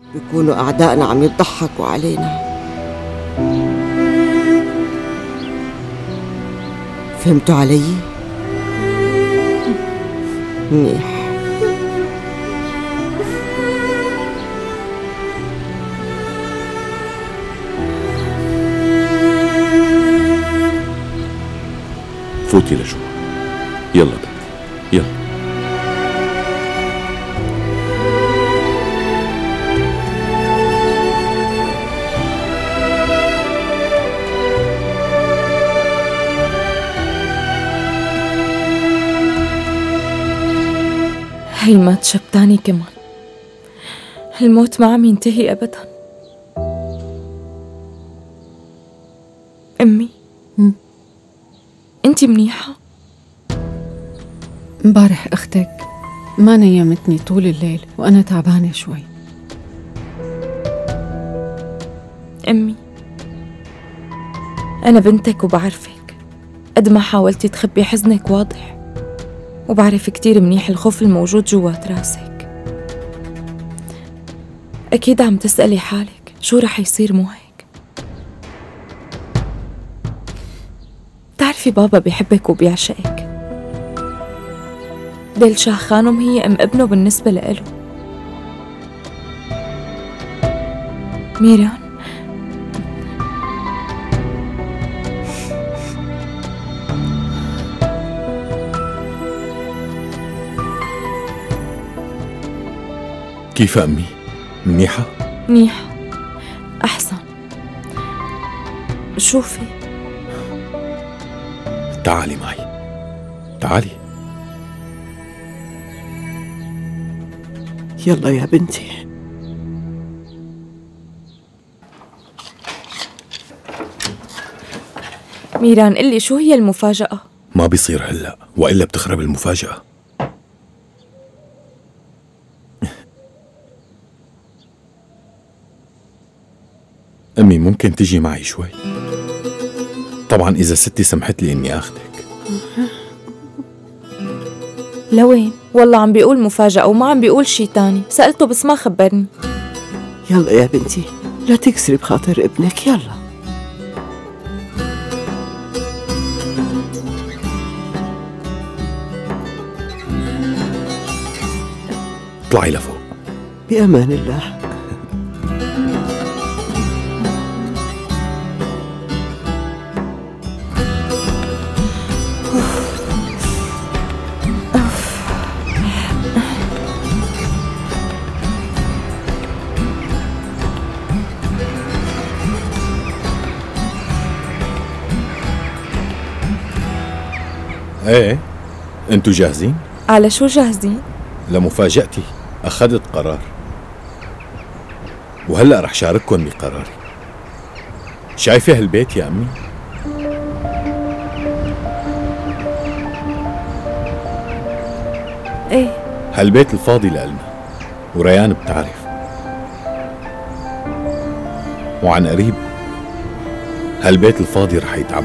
بيكونوا أعدائنا عم يضحكوا علينا. فهمتوا علي؟ منيح. فوتي لجوا. يلا بنتي يلا. هي ما تشبتاني كمان. الموت ما عم ينتهي أبدا. أمي أنتِ منيحة؟ امبارح أختك ما نيمتني طول الليل وأنا تعبانة شوي. أمي أنا بنتك وبعرفك، قد ما حاولتي تخبي حزنك واضح، وبعرف كتير منيح الخوف الموجود جوات راسك. أكيد عم تسألي حالك شو رح يصير مو هيك؟ بتعرفي بابا بيحبك وبيعشقك. دلشاه خانم هي أم ابنه بالنسبة لإله. ميران كيف أمي؟ منيحة؟ منيحة أحسن. شوفي تعالي معي تعالي. يلا يا بنتي. ميران قلي شو هي المفاجأة؟ ما بيصير هلأ وإلا بتخرب المفاجأة. أمي ممكن تجي معي شوي؟ طبعا إذا ستي سمحت لي إني أخذك. لوين؟ والله عم بيقول مفاجأة وما عم بيقول شي تاني. سألته بس ما خبرني. يلا يا بنتي لا تكسري بخاطر ابنك. يلا اطلعي لفوق. بأمان الله. ايه انتوا جاهزين؟ على شو جاهزين؟ لمفاجأتي أخذت قرار، وهلأ رح شارككم بقراري. شايفة هالبيت يا أمي؟ ايه هالبيت الفاضي لإلنا، وريان بتعرف. وعن قريب هالبيت الفاضي رح يتعبى،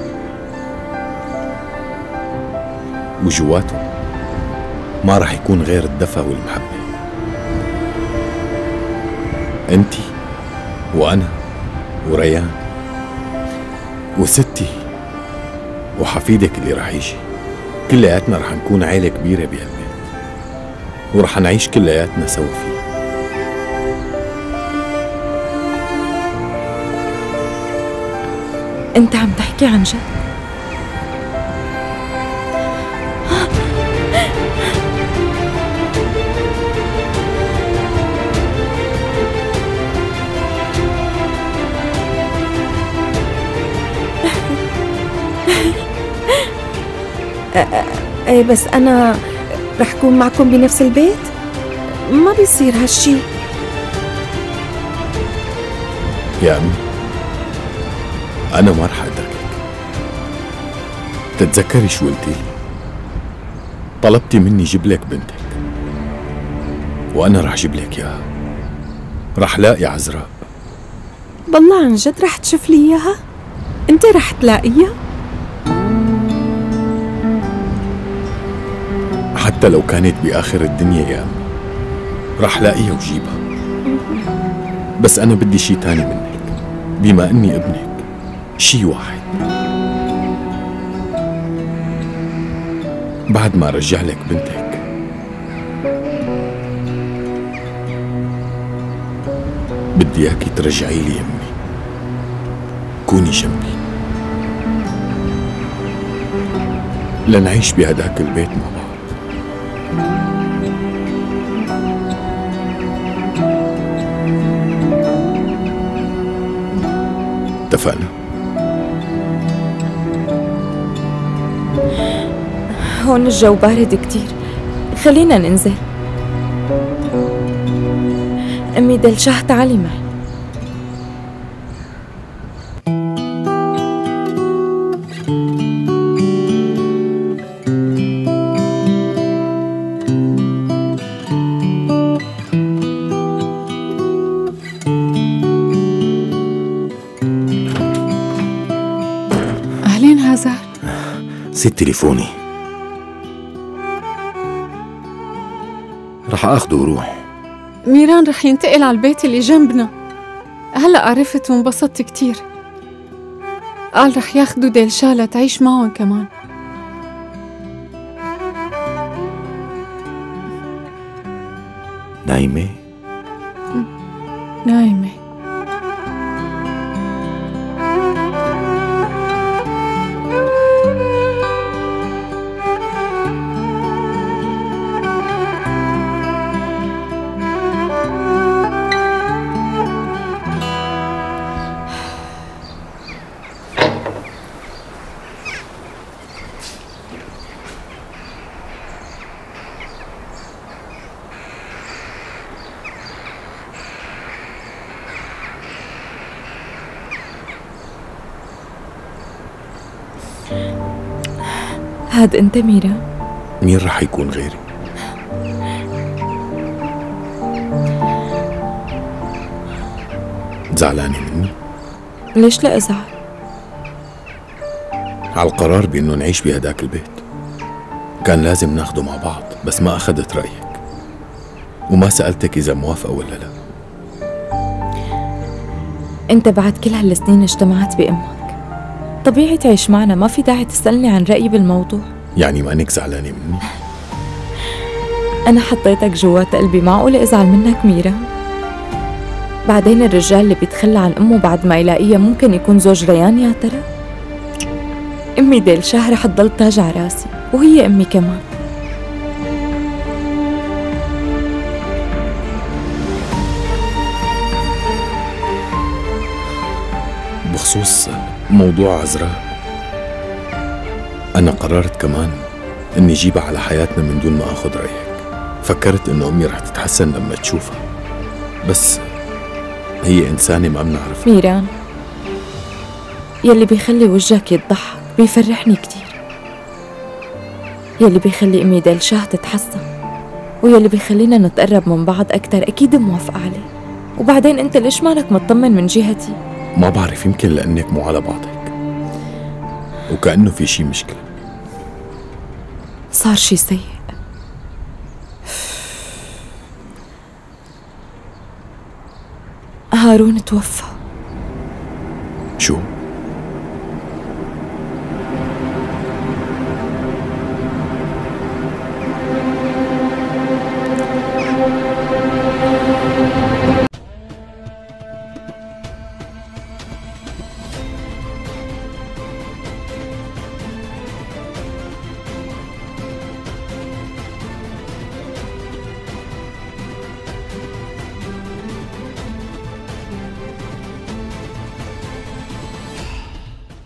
وجواته ما رح يكون غير الدفى والمحبة. انتي وأنا وريان وستي وحفيدك اللي رح يجي، كلياتنا رح نكون عيلة كبيرة بهالبيت، ورح نعيش كلياتنا سوا فيه. انت عم تحكي عن جد؟ ايه بس أنا رح كون معكم بنفس البيت؟ ما بيصير هالشي. يا أمي أنا ما رح أتركك. تتذكري شو قلتي لي؟ طلبتي مني جيب لك بنتك، وأنا رح جيب لك إياها. رح لاقي عذراء. بالله عن جد رح تشوف لي إياها؟ أنت رح تلاقيها؟ حتى لو كانت بآخر الدنيا يا أمي رح لاقيها وجيبها. بس أنا بدي شي تاني منك، بما أني ابنك، شي واحد. بعد ما رجع لك بنتك بدي اياكي ترجعي لي امي، كوني جنبي لنعيش بهداك البيت مع بعض. اتفقنا؟ هون الجو بارد كتير، خلينا ننزل. أمي دلشاه تعالي معي. أهلين هزار. سيب تليفوني، رح اخده وروح. ميران رح ينتقل على البيت اللي جنبنا، هلأ عرفت وانبسطت كتير. قال رح ياخدوا ديلشا تعيش معهم كمان. نايمة؟ نايمة. هاد أنت ميرا؟ مين رح يكون غيري؟ زعلانة مني؟ ليش لا أزعل؟ على القرار بأنه نعيش بهداك البيت كان لازم ناخده مع بعض، بس ما أخذت رأيك وما سألتك إذا موافقة ولا لا. أنت بعد كل هالسنين اجتمعت بأمك، طبيعي تعيش معنا، ما في داعي تسألني عن رأيي بالموضوع. يعني ما إنك زعلانة مني؟ أنا حطيتك جوات قلبي، معقولة أزعل منك ميرا؟ بعدين الرجال اللي بيتخلى عن أمه بعد ما يلاقيها ممكن يكون زوج ريان يا ترى؟ أمي ديلشاه رح تضل تاج على راسي، وهي أمي كمان. بخصوص موضوع عزراء، أنا قررت كمان إني جيبها على حياتنا من دون ما أخذ رأيك. فكرت إنه أمي رح تتحسن لما تشوفها، بس هي إنسانة ما بنعرف. ميران، يلي بيخلي وجهك يتضحك بيفرحني كتير، يلي بيخلي أمي ديلشاه تتحسن ويلي بيخلينا نتقرب من بعض أكتر أكيد موافقة عليه. وبعدين أنت ليش مالك مطمن من جهتي؟ ما بعرف، يمكن لأنك مو على بعضك وكأنه في شي مشكلة. صار شي سيء. هارون توفى. شو؟